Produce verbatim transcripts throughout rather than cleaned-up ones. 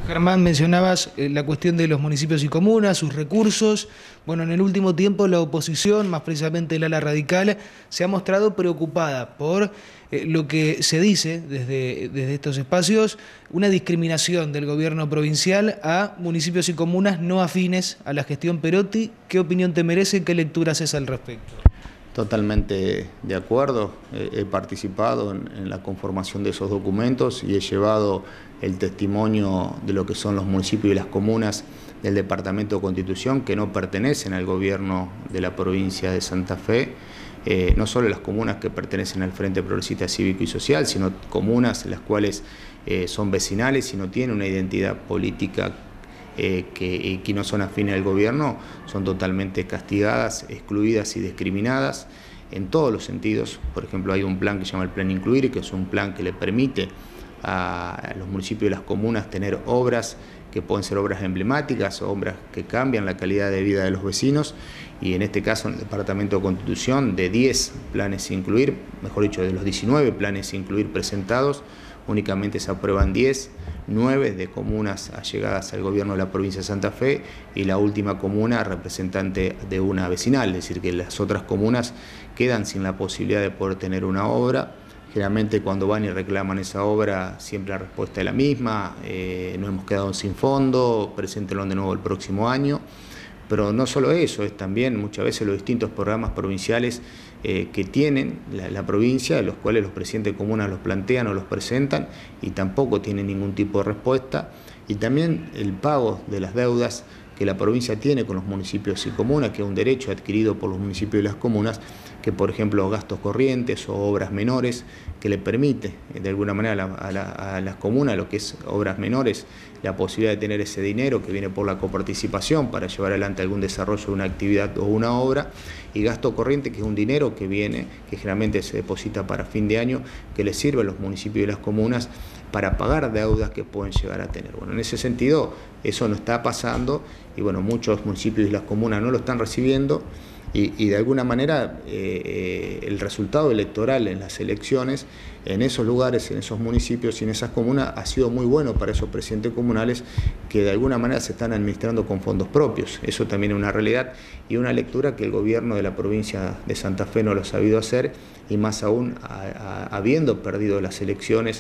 Germán, mencionabas eh, la cuestión de los municipios y comunas, sus recursos. Bueno, en el último tiempo la oposición, más precisamente el ala radical, se ha mostrado preocupada por eh, lo que se dice desde, desde estos espacios, una discriminación del gobierno provincial a municipios y comunas no afines a la gestión Perotti. ¿Qué opinión te merece? ¿Qué lectura haces al respecto? Totalmente de acuerdo, he participado en, en la conformación de esos documentos y he llevado el testimonio de lo que son los municipios y las comunas del Departamento de Constitución que no pertenecen al gobierno de la provincia de Santa Fe, eh, no solo las comunas que pertenecen al Frente Progresista Cívico y Social, sino comunas las cuales eh, son vecinales y no tienen una identidad política Eh, que, que no son afines al gobierno, son totalmente castigadas, excluidas y discriminadas en todos los sentidos. Por ejemplo, hay un plan que se llama el Plan Incluir, que es un plan que le permite a los municipios y las comunas tener obras que pueden ser obras emblemáticas, obras que cambian la calidad de vida de los vecinos, y en este caso en el Departamento de Constitución, de diez planes Incluir, mejor dicho, de los diecinueve planes Incluir presentados, únicamente se aprueban diez, nueve de comunas allegadas al gobierno de la provincia de Santa Fe y la última comuna representante de una vecinal, es decir, que las otras comunas quedan sin la posibilidad de poder tener una obra. Generalmente cuando van y reclaman esa obra siempre la respuesta es la misma, eh, no hemos quedado sin fondo, preséntenlo de nuevo el próximo año. Pero no solo eso, es también muchas veces los distintos programas provinciales eh, que tienen la, la provincia, los cuales los presidentes de comunas los plantean o los presentan y tampoco tienen ningún tipo de respuesta. Y también el pago de las deudas que la provincia tiene con los municipios y comunas, que es un derecho adquirido por los municipios y las comunas, que por ejemplo gastos corrientes o obras menores, que le permite de alguna manera a, la, a, la, a las comunas, lo que es obras menores, la posibilidad de tener ese dinero que viene por la coparticipación para llevar adelante algún desarrollo de una actividad o una obra, y gasto corriente, que es un dinero que viene, que generalmente se deposita para fin de año, que le sirve a los municipios y las comunas para pagar deudas que pueden llegar a tener. Bueno, en ese sentido, eso no está pasando y bueno, muchos municipios y las comunas no lo están recibiendo y, y de alguna manera eh, eh, el resultado electoral en las elecciones en esos lugares, en esos municipios y en esas comunas ha sido muy bueno para esos presidentes comunales que de alguna manera se están administrando con fondos propios. Eso también es una realidad y una lectura que el gobierno de la provincia de Santa Fe no lo ha sabido hacer, y más aún a, a, habiendo perdido las elecciones,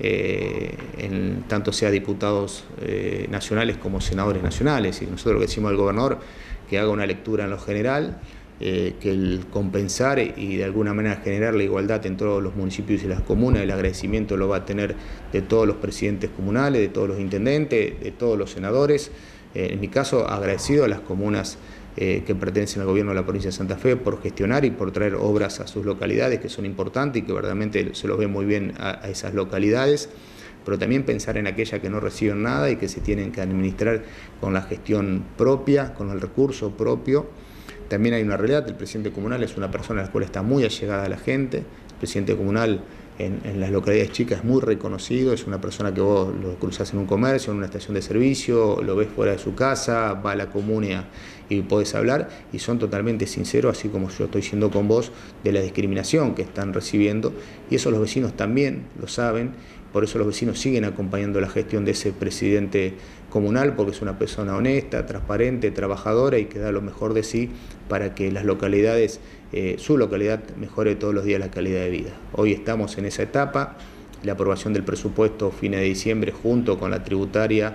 eh, en, tanto sea diputados eh, nacionales como senadores nacionales. Y nosotros lo que decimos al gobernador, que haga una lectura en lo general, eh, que el compensar y de alguna manera generar la igualdad en todos los municipios y las comunas, el agradecimiento lo va a tener de todos los presidentes comunales, de todos los intendentes, de todos los senadores. Eh, en mi caso, agradecido a las comunas Eh, que pertenecen al gobierno de la provincia de Santa Fe por gestionar y por traer obras a sus localidades que son importantes y que verdaderamente se los ve muy bien a, a esas localidades, pero también pensar en aquellas que no reciben nada y que se tienen que administrar con la gestión propia, con el recurso propio. También hay una realidad, el presidente comunal es una persona a la cual está muy allegada a la gente, el presidente comunal En, en las localidades chicas es muy reconocido, es una persona que vos lo cruzás en un comercio, en una estación de servicio, lo ves fuera de su casa, va a la comuna y podés hablar, y son totalmente sinceros, así como yo estoy siendo con vos, de la discriminación que están recibiendo, y eso los vecinos también lo saben. Por eso los vecinos siguen acompañando la gestión de ese presidente comunal, porque es una persona honesta, transparente, trabajadora y que da lo mejor de sí para que las localidades, eh, su localidad mejore todos los días la calidad de vida. Hoy estamos en esa etapa, la aprobación del presupuesto fines de diciembre junto con la tributaria,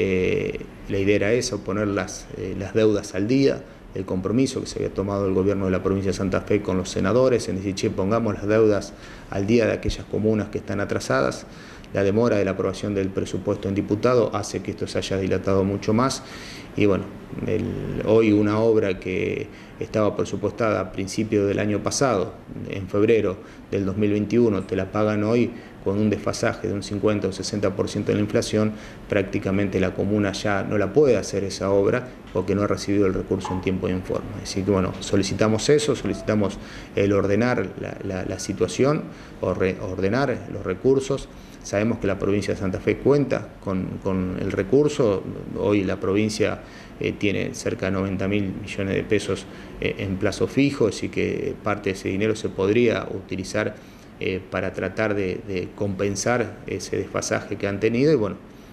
eh, la idea era esa, poner las, eh, las deudas al día. El compromiso que se había tomado el gobierno de la provincia de Santa Fe con los senadores en decir, che, pongamos las deudas al día de aquellas comunas que están atrasadas. La demora de la aprobación del presupuesto en diputado hace que esto se haya dilatado mucho más y bueno, el, hoy una obra que estaba presupuestada a principios del año pasado, en febrero del dos mil veintiuno, te la pagan hoy con un desfasaje de un cincuenta o sesenta por ciento de la inflación, prácticamente la comuna ya no la puede hacer esa obra porque no ha recibido el recurso en tiempo y en forma. Así que bueno, solicitamos eso, solicitamos el ordenar la, la, la situación, ordenar los recursos. Sabemos que la provincia de Santa Fe cuenta con, con el recurso, hoy la provincia eh, tiene cerca de noventa mil millones de pesos eh, en plazo fijo, así que parte de ese dinero se podría utilizar Eh, para tratar de, de compensar ese desfasaje que han tenido y bueno,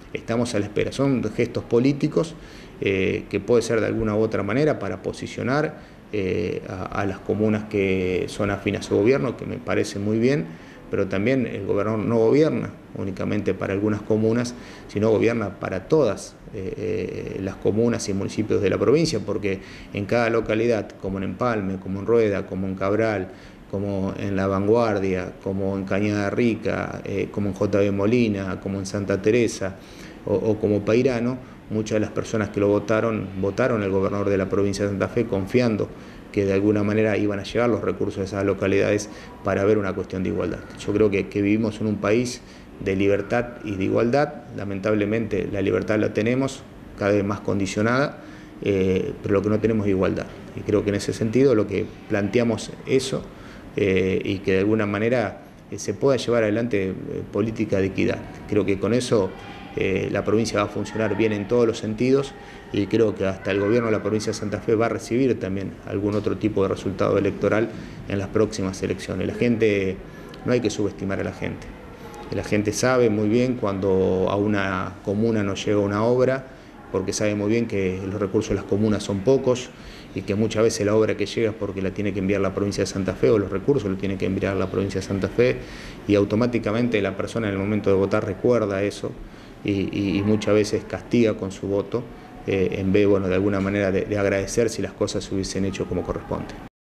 estamos a la espera. Son gestos políticos eh, que puede ser de alguna u otra manera para posicionar eh, a, a las comunas que son afines a su gobierno, que me parece muy bien, pero también el gobernador no gobierna únicamente para algunas comunas, sino gobierna para todas eh, las comunas y municipios de la provincia, porque en cada localidad, como en Empalme, como en Rueda, como en Cabral, como en La Vanguardia, como en Cañada Rica, eh, como en J B Molina, como en Santa Teresa o, o como Pairano, muchas de las personas que lo votaron, votaron al gobernador de la provincia de Santa Fe confiando que de alguna manera iban a llegar los recursos de esas localidades para ver una cuestión de igualdad. Yo creo que, que vivimos en un país de libertad y de igualdad. Lamentablemente la libertad la tenemos cada vez más condicionada, eh, pero lo que no tenemos es igualdad. Y creo que en ese sentido lo que planteamos eso eh, y que de alguna manera eh, se pueda llevar adelante eh, política de equidad. Creo que con eso eh, la provincia va a funcionar bien en todos los sentidos y creo que hasta el gobierno de la provincia de Santa Fe va a recibir también algún otro tipo de resultado electoral en las próximas elecciones. La gente, no hay que subestimar a la gente. La gente sabe muy bien cuando a una comuna no llega una obra, porque sabe muy bien que los recursos de las comunas son pocos y que muchas veces la obra que llega es porque la tiene que enviar la provincia de Santa Fe o los recursos los tiene que enviar la provincia de Santa Fe y automáticamente la persona en el momento de votar recuerda eso y, y, y muchas veces castiga con su voto eh, en vez, bueno, de alguna manera de, de agradecer si las cosas se hubiesen hecho como corresponde.